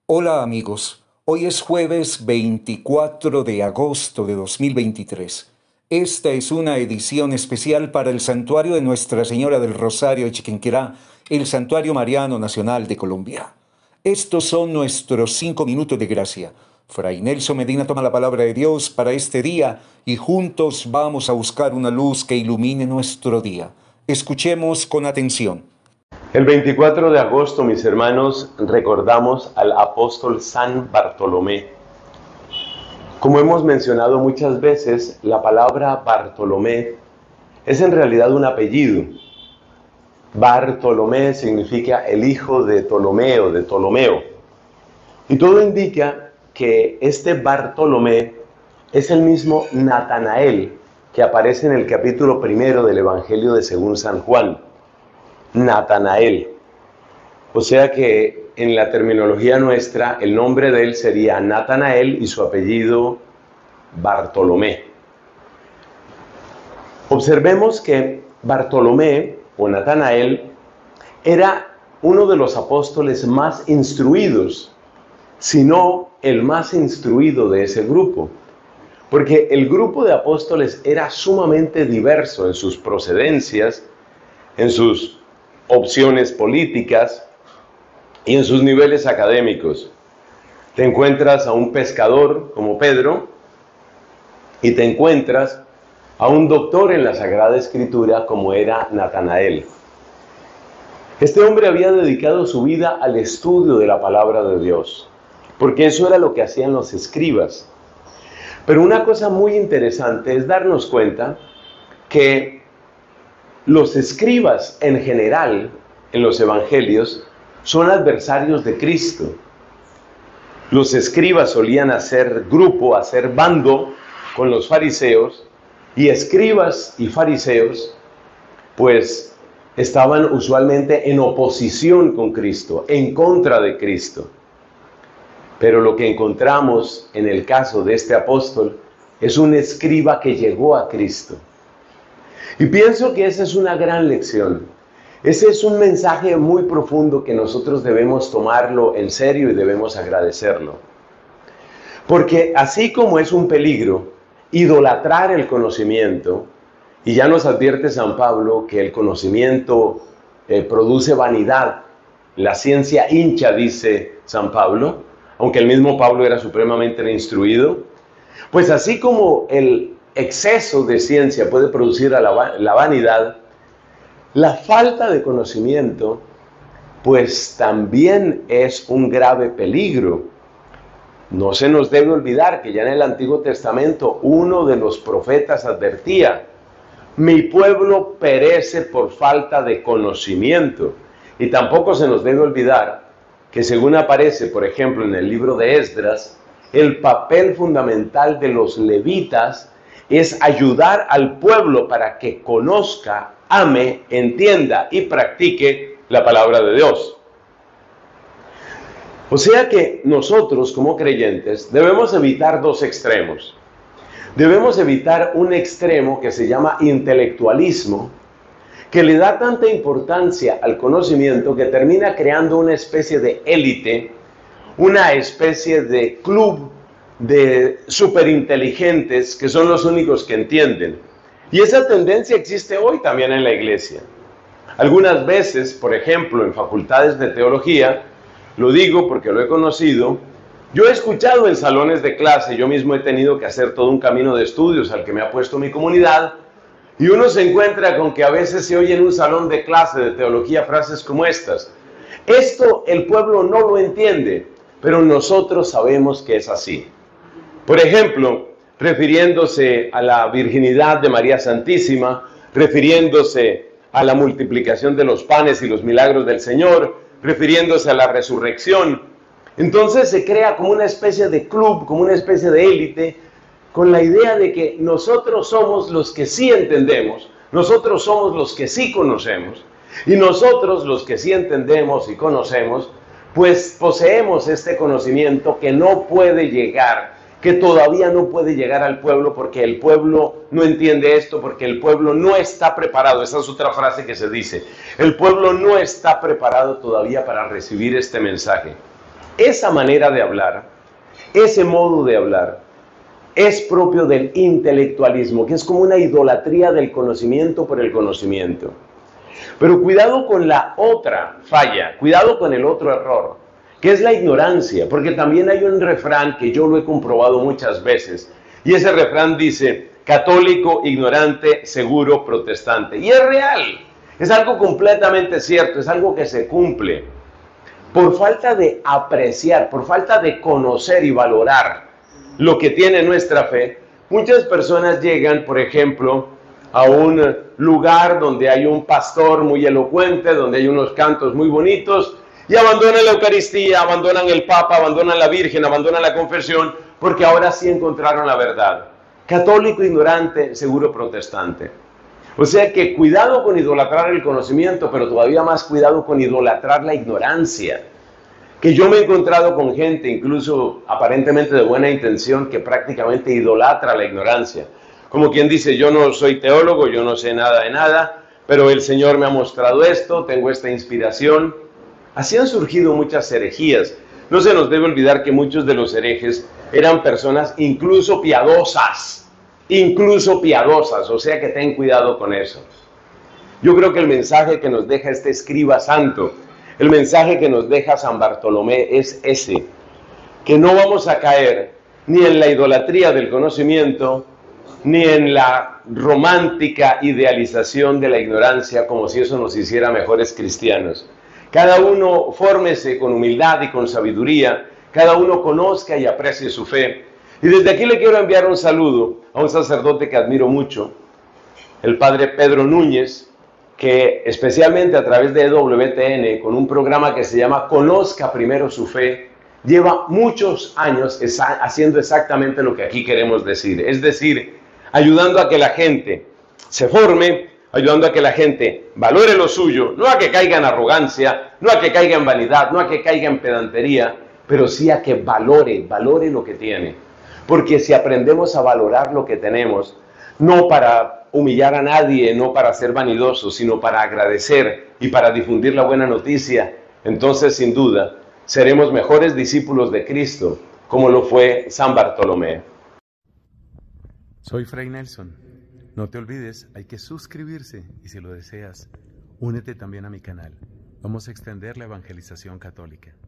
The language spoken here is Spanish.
Hola amigos, hoy es jueves 24 de agosto de 2023. Esta es una edición especial para el Santuario de Nuestra Señora del Rosario de Chiquinquirá, el Santuario Mariano Nacional de Colombia. Estos son nuestros 5 minutos de gracia. Fray Nelson Medina toma la palabra de Dios para este día y juntos vamos a buscar una luz que ilumine nuestro día. Escuchemos con atención. El 24 de agosto, mis hermanos, recordamos al apóstol San Bartolomé. Como hemos mencionado muchas veces, la palabra Bartolomé es en realidad un apellido. Bartolomé significa el hijo de Ptolomeo, de Ptolomeo. Y todo indica que este Bartolomé es el mismo Natanael que aparece en el capítulo 1 del Evangelio de según San Juan. Natanael. O sea que en la terminología nuestra el nombre de él sería Natanael y su apellido Bartolomé. Observemos que Bartolomé o Natanael era uno de los apóstoles más instruidos, si no el más instruido de ese grupo, porque el grupo de apóstoles era sumamente diverso en sus procedencias, en sus opciones políticas y en sus niveles académicos. Te encuentras a un pescador como Pedro y te encuentras a un doctor en la Sagrada Escritura como era Natanael. Este hombre había dedicado su vida al estudio de la palabra de Dios, porque eso era lo que hacían los escribas. Pero una cosa muy interesante es darnos cuenta que los escribas en general, en los evangelios, son adversarios de Cristo. Los escribas solían hacer grupo, hacer bando con los fariseos, y escribas y fariseos, pues, estaban usualmente en oposición con Cristo, en contra de Cristo. Pero lo que encontramos en el caso de este apóstol es un escriba que llegó a Cristo. Y pienso que esa es una gran lección. Ese es un mensaje muy profundo que nosotros debemos tomarlo en serio y debemos agradecerlo. Porque así como es un peligro idolatrar el conocimiento, y ya nos advierte San Pablo que el conocimiento produce vanidad, la ciencia hincha, dice San Pablo, aunque el mismo Pablo era supremamente instruido, pues así como el exceso de ciencia puede producir la vanidad, la falta de conocimiento pues también es un grave peligro. No se nos debe olvidar que ya en el Antiguo Testamento uno de los profetas advertía: mi pueblo perece por falta de conocimiento. Y tampoco se nos debe olvidar que, según aparece por ejemplo en el libro de Esdras, el papel fundamental de los levitas es ayudar al pueblo para que conozca, ame, entienda y practique la palabra de Dios. O sea que nosotros como creyentes debemos evitar dos extremos. Debemos evitar un extremo que se llama intelectualismo, que le da tanta importancia al conocimiento que termina creando una especie de élite, una especie de club de superinteligentes que son los únicos que entienden. Y esa tendencia existe hoy también en la iglesia. Algunas veces, por ejemplo, en facultades de teología, lo digo porque lo he conocido, yo he escuchado en salones de clase, yo mismo he tenido que hacer todo un camino de estudios al que me ha puesto mi comunidad, y uno se encuentra con que a veces se oye en un salón de clase de teología frases como estas: esto el pueblo no lo entiende, pero nosotros sabemos que es así. Por ejemplo, refiriéndose a la virginidad de María Santísima, refiriéndose a la multiplicación de los panes y los milagros del Señor, refiriéndose a la resurrección. Entonces se crea como una especie de club, como una especie de élite, con la idea de que nosotros somos los que sí entendemos, nosotros somos los que sí conocemos, y nosotros los que sí entendemos y conocemos, pues poseemos este conocimiento que no puede llegar, que todavía no puede llegar al pueblo, porque el pueblo no entiende esto, porque el pueblo no está preparado. Esa es otra frase que se dice: el pueblo no está preparado todavía para recibir este mensaje. esa manera de hablar, ese modo de hablar, es propio del intelectualismo, que es como una idolatría del conocimiento por el conocimiento. Pero cuidado con la otra falla, cuidado con el otro error, que es la ignorancia, porque también hay un refrán que yo lo he comprobado muchas veces, y ese refrán dice: católico, ignorante, seguro, protestante. Y es real, es algo completamente cierto, es algo que se cumple. Por falta de apreciar, por falta de conocer y valorar lo que tiene nuestra fe, muchas personas llegan, por ejemplo, a un lugar donde hay un pastor muy elocuente, donde hay unos cantos muy bonitos, y abandonan la Eucaristía, abandonan el Papa, abandonan la Virgen, abandonan la confesión, porque ahora sí encontraron la verdad. Católico, ignorante, seguro, protestante. O sea que cuidado con idolatrar el conocimiento, pero todavía más cuidado con idolatrar la ignorancia. Que yo me he encontrado con gente, incluso aparentemente de buena intención, que prácticamente idolatra la ignorancia. Como quien dice: yo no soy teólogo, yo no sé nada de nada, pero el Señor me ha mostrado esto, tengo esta inspiración. Así han surgido muchas herejías. No se nos debe olvidar que muchos de los herejes eran personas incluso piadosas, o sea que ten cuidado con eso. Yo creo que el mensaje que nos deja este escriba santo, el mensaje que nos deja San Bartolomé es ese: que no vamos a caer ni en la idolatría del conocimiento, ni en la romántica idealización de la ignorancia, como si eso nos hiciera mejores cristianos. Cada uno fórmese con humildad y con sabiduría, cada uno conozca y aprecie su fe. Y desde aquí le quiero enviar un saludo a un sacerdote que admiro mucho, el padre Pedro Núñez, que especialmente a través de EWTN, con un programa que se llama Conozca Primero Su Fe, lleva muchos años haciendo exactamente lo que aquí queremos decir. Es decir, ayudando a que la gente se forme, ayudando a que la gente valore lo suyo, no a que caiga en arrogancia, no a que caiga en vanidad, no a que caiga en pedantería, pero sí a que valore lo que tiene. Porque si aprendemos a valorar lo que tenemos, no para humillar a nadie, no para ser vanidosos, sino para agradecer y para difundir la buena noticia, entonces sin duda seremos mejores discípulos de Cristo, como lo fue San Bartolomé. Soy Fray Nelson. No te olvides, hay que suscribirse y si lo deseas, únete también a mi canal. Vamos a extender la evangelización católica.